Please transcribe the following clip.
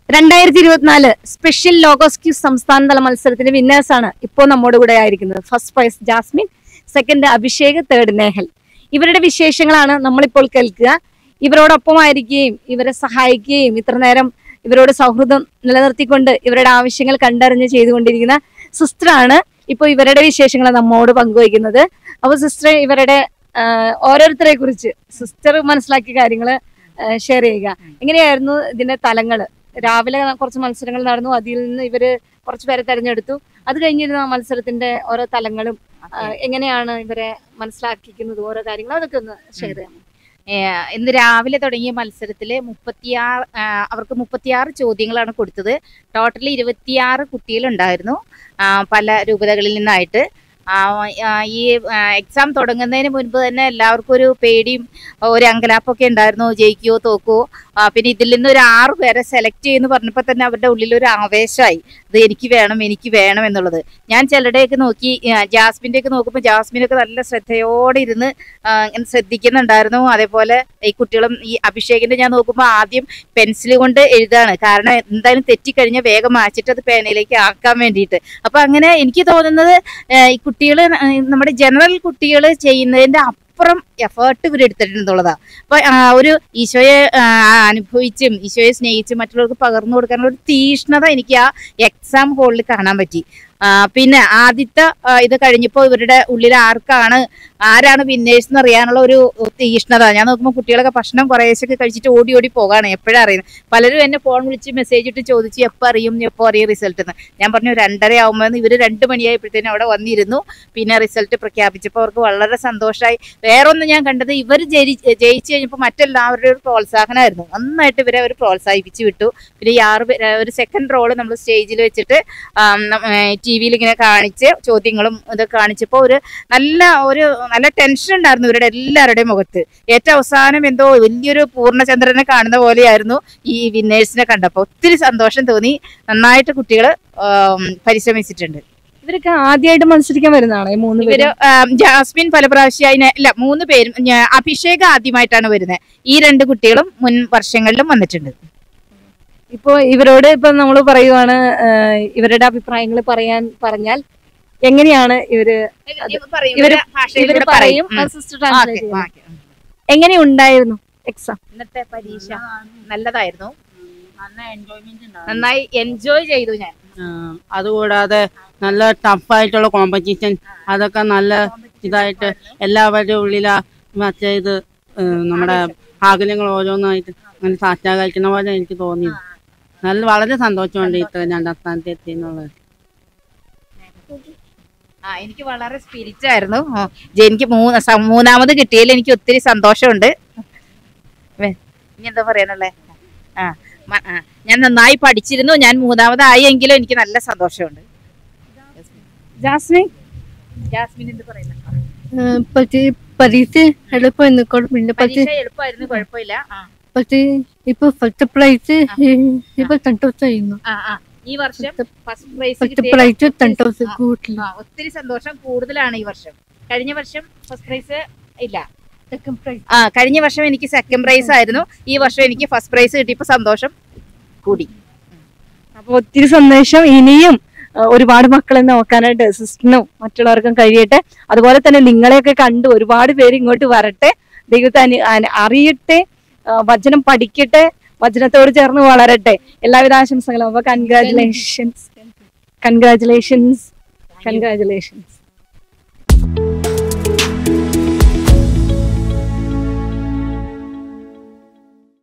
2024 special ലോഗോസ്ക്യൂ സംസ്ഥാനതല മത്സരത്തിന്റെ winners ആണ് ഇപ്പോൾ നമ്മോട് കൂടെ ആയിരിക്കുന്നത്. First prize Jasmine, second Abhishek, third Nehal. ഇവരുടെ വിശേഷങ്ങളാണ് നമ്മളിപ്പോൾ കേൾക്കുക. ഇവരോടൊപ്പമായിരിക്കുകയും ഇവരെ സഹായിക്കുകയും ഇത്ര നേരം ഇവരോട് സൗഹൃദം നിലനിർത്തിക്കൊണ്ട് ഇവരുടെ ആവശ്യങ്ങൾ കണ്ടറിഞ്ഞ് ചെയ്തുകൊണ്ടിരിക്കുന്ന സിസ്റ്ററാണ് ഇപ്പോൾ ഇവരുടെ വിശേഷങ്ങൾ നമ്മോട് പങ്കുവയ്ക്കുന്നത്. അപ്പൊ സിസ്റ്റർ ഇവരുടെ ഓരോരുത്തരെ കുറിച്ച് സിസ്റ്റർ മനസ്സിലാക്കിയ കാര്യങ്ങൾ ഷെയർ ചെയ്യുക. എങ്ങനെയായിരുന്നു ഇതിന്റെ തലങ്ങള്? രാവിലെ കുറച്ച് മത്സരങ്ങൾ നടന്നു, അതിൽ നിന്ന് ഇവര് കുറച്ച് പേരെ തെരഞ്ഞെടുത്തു. അത് കഴിഞ്ഞിരുന്ന മത്സരത്തിന്റെ ഓരോ തലങ്ങളും എങ്ങനെയാണ് ഇവരെ മനസ്സിലാക്കിക്കുന്നത്, ഓരോ കാര്യങ്ങളും അതൊക്കെ ഒന്ന് ഷെയർ ചെയ്യാം. ഇന്ന് രാവിലെ തുടങ്ങിയ മത്സരത്തില് അവർക്ക് 36 ചോദ്യങ്ങളാണ് കൊടുത്തത്. ടോട്ടലി 26 കുട്ടികളുണ്ടായിരുന്നു പല രൂപതകളിൽ നിന്നായിട്ട്. ഈ എക്സാം തുടങ്ങുന്നതിന് മുൻപ് തന്നെ എല്ലാവർക്കും ഒരു പേടിയും ഒരു അങ്കലാപ്പൊക്കെ ഉണ്ടായിരുന്നു, ജയിക്കുവോ തോക്കുവോ. പിന്നെ ഇതിൽ നിന്ന് ഒരു 6 പേരെ സെലക്ട് ചെയ്യുമെന്ന് പറഞ്ഞപ്പോൾ തന്നെ അവരുടെ ഉള്ളിൽ ഒരു ആവേശമായി, ഇത് എനിക്ക് വേണം എന്നുള്ളത്. ഞാൻ ചിലരുടെയൊക്കെ നോക്കി, ജാസ്മിൻ്റെ ഒക്കെ നോക്കുമ്പോൾ ജാസ്മിനൊക്കെ നല്ല ശ്രദ്ധയോടെ ഇരുന്ന് ശ്രദ്ധിക്കുന്നുണ്ടായിരുന്നു. അതേപോലെ ഈ കുട്ടികളും ഈ അഭിഷേകിന്റെ ഞാൻ നോക്കുമ്പോൾ ആദ്യം പെൻസിൽ കൊണ്ട് എഴുതാണ്, കാരണം എന്തായാലും തെറ്റിക്കഴിഞ്ഞാൽ വേഗം മാച്ചിട്ട് അത് പേനയിലേക്ക് ആക്കാൻ വേണ്ടിയിട്ട്. അപ്പൊ അങ്ങനെ എനിക്ക് തോന്നുന്നത് ഈ കുട്ടികള് നമ്മുടെ ജനറൽ കുട്ടികൾ ചെയ്യുന്നതിന്റെ അപ്പുറം എഫേർട്ട് ഇവരെടുത്തിട്ടുള്ളതാ. അപ്പൊ ഒരു ഈശോയെ അനുഭവിച്ചും ഈശോയെ സ്നേഹിച്ചും മറ്റുള്ളവർക്ക് പകർന്നു കൊടുക്കാനുള്ള ഒരു തീഷ്ണത എനിക്ക് ആ എക്സാം ഹോളിൽ കാണാൻ പറ്റി. പിന്നെ ആദ്യത്തെ ഇത് കഴിഞ്ഞപ്പോൾ ഇവരുടെ ഉള്ളിൽ ആരാണ് വിന്നേഴ്സ് എന്ന് അറിയാനുള്ള ഒരു തീഷ്ണത. ഞാൻ നോക്കുമ്പോൾ കുട്ടികളൊക്കെ ഭക്ഷണം കുറേശ്ശൊക്കെ കഴിച്ചിട്ട് ഓടി പോകാണ്, എപ്പോഴും അറിയുന്നത്. പലരും എന്നെ ഫോൺ വിളിച്ച് മെസ്സേജ് ഇട്ട് ചോദിച്ചു എപ്പോൾ അറിയും റിസൾട്ട് എന്ന്. ഞാൻ പറഞ്ഞു 2:30 ആകുമ്പോൾ. ഇവർ 2 മണിയായപ്പോഴത്തേനും അവിടെ വന്നിരുന്നു. പിന്നെ റിസൾട്ട് പ്രഖ്യാപിച്ചപ്പോൾ അവർക്ക് വളരെ സന്തോഷമായി. വേറൊന്ന് ഞാൻ കണ്ടത്, ഇവർ ജയിച്ചു കഴിഞ്ഞപ്പോൾ മറ്റെല്ലാവരുടെ ഒരു പ്രോത്സാഹനമായിരുന്നു. നന്നായിട്ട് ഇവരെ അവർ പ്രോത്സാഹിപ്പിച്ചു വിട്ടു. പിന്നെ ഈ 6 പേര് ഒരു സെക്കൻഡ് റോള് നമ്മൾ സ്റ്റേജിൽ വെച്ചിട്ട് TV-യിൽ ഇങ്ങനെ കാണിച്ച് ചോദ്യങ്ങളും ഇതൊക്കെ കാണിച്ചപ്പോൾ നല്ല ടെൻഷൻ ഉണ്ടായിരുന്നു ഇവരുടെ എല്ലാവരുടെയും മുഖത്ത്. ഏറ്റവും അവസാനം എന്തോ വലിയൊരു പൂർണ്ണചന്ദ്രനെ കാണുന്ന പോലെയായിരുന്നു ഈ വിന്നേഴ്സിനെ കണ്ടപ്പോൾ. ഒത്തിരി സന്തോഷം തോന്നി. നന്നായിട്ട് കുട്ടികൾ പരിശ്രമിച്ചിട്ടുണ്ട്. ഇവരൊക്കെ ആദ്യമായിട്ട് മത്സരിക്കാൻ വരുന്നതാണ് 3 പേര്. ജാസ്മിൻ പല പ്രാവശ്യം 3 പേരും. അഭിഷേക് ആദ്യമായിട്ടാണ് വരുന്നത്. ഈ 2 കുട്ടികളും മുൻ വർഷങ്ങളിലും വന്നിട്ടുണ്ട്. ഇപ്പൊ ഇവരോട് ഇപ്പൊ നമ്മൾ പറയുവാണ്, ഇവരുടെ അഭിപ്രായങ്ങൾ പറഞ്ഞാൽ എങ്ങനെയാണ് ഇവര് പറയും. എങ്ങനെ ഉണ്ടായിരുന്നു എക്സാം? ഇന്നത്തെ പരീക്ഷ നല്ലതായിരുന്നു, നന്നായി എൻജോയ് ചെയ്തു ഞാൻ. അതുകൂടാതെ നല്ല ടഫായിട്ടുള്ള കോമ്പറ്റീഷൻ, അതൊക്കെ നല്ല ഇതായിട്ട് എല്ലാവരുടെ ഉള്ളിലാ മറ്റേ ഇത് നമ്മുടെ ആഗ്രഹങ്ങൾ ഓരോന്നായിട്ട് അങ്ങനെ സാക്ഷാ കഴിക്കുന്ന പോലെ എനിക്ക് തോന്നി. വളരെ സന്തോഷമുണ്ട് ഇത്ര 2ാം സ്ഥാനത്ത് എത്തി എന്നുള്ളത്. എനിക്ക് വളരെ സ്പിരിറ്റ് ആയിരുന്നു. എനിക്ക് 3ാമത് കിട്ടിയതിൽ എനിക്ക് ഒത്തിരി സന്തോഷമുണ്ട്. ഇനി എന്താ പറയാനുള്ളേ? ഞാൻ നന്നായി പഠിച്ചിരുന്നു. ഞാൻ 3ാമതായി എങ്കിലും എനിക്ക് നല്ല സന്തോഷമുണ്ട്. ജാസ്മിൻ എന്ത് പറയുന്നത്? പരീക്ഷ എളുപ്പമായിരുന്നു, കുഴപ്പമില്ല. പക്ഷേ ഇപ്പൊ ഫസ്റ്റ് പ്രൈസ് ഇപ്പൊ സന്തോഷമായിരുന്നു. ഈ വർഷം ഫസ്റ്റ് പ്രൈസ് സന്തോഷം കൂടുതൽ, ഒത്തിരി സന്തോഷം കൂടുതലാണ് ഈ വർഷം. കഴിഞ്ഞ വർഷം ഫസ്റ്റ് പ്രൈസ് ഇല്ല, സെക്കൻഡ് പ്രൈസ്. കഴിഞ്ഞ വർഷം എനിക്ക് സെക്കൻഡ് പ്രൈസ് ആയിരുന്നു. ഈ വർഷം എനിക്ക് ഫസ്റ്റ് പ്രൈസ് കിട്ടിയപ്പോ സന്തോഷം കൂടി. അപ്പൊ ഒത്തിരി സന്തോഷം. ഇനിയും ഒരുപാട് മക്കളെ നോക്കാനായിട്ട് സിസ്റ്ററിനും മറ്റുള്ളവർക്കും കഴിയട്ടെ. അതുപോലെ തന്നെ നിങ്ങളെയൊക്കെ കണ്ട് ഒരുപാട് പേര് ഇങ്ങോട്ട് വരട്ടെ, ദൈവത്തെ അറിയട്ടെ, വചനം പഠിക്കട്ടെ, വചനത്തോട് ചേർന്ന് വളരട്ടെ. എല്ലാവിധ ആശംസകളും. അപ്പൊ കൺഗ്രാജുലേഷൻസ്.